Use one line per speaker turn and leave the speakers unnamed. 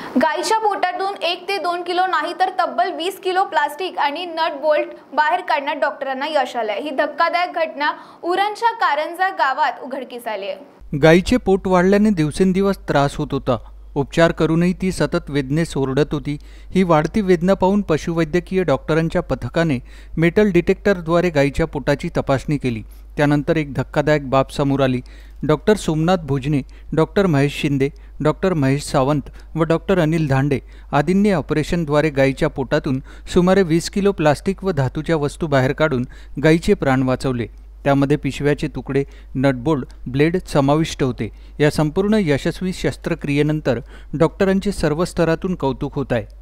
गायीच्या पोटातून 1 ते 2 किलो नाही तर तब्बल 20 किलो प्लास्टिक आणि नट बोल्ट बाहेर काढण्यात डॉक्टरांना यश आलंय। ही धक्कादायक घटना उरणच्या कारंजा गावात उघडकीस आली आहे।
गायीचे पोट वाढल्याने दिवसेंदिवस त्रास होत होता। उपचार करूनही ती सतत वेदनेस ओरडत होती। ही वाढती वेदना पाहून पशुवैद्यकीय डॉक्टरांच्या पथकाने मेटल डिटेक्टरद्वारे गायीच्या पोटाची तपासणी केली। त्यानंतर एक धक्कादायक बाब समोर आली। Doctor Somnath Bhujne, doctor Mahesh Shinde, doctor Mahesh Sawant व डॉक्टर अनिल धांडे आदींनी ऑपरेशनद्वारे गायीच्या पोटातून सुमारे 20 किलो प्लास्टिक व धातूच्या वस्तू बाहेर काढून गायीचे प्राण वाचवले। त्यामध्ये पिशव्याचे तुकडे, नटबोल्ट, ब्लेड समाविष्ट होते। या संपूर्ण यशस्वी शस्त्रक्रियेनंतर डॉक्टरांचे सर्व स्तरातून कौतुक होत आहे।